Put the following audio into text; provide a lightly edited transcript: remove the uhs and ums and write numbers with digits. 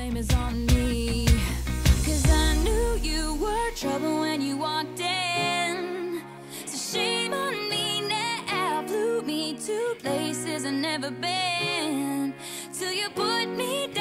blame is on me. 'Cause I knew you were trouble when you walked in. So shame on me now, flew me to places I've never been. Till you put me down.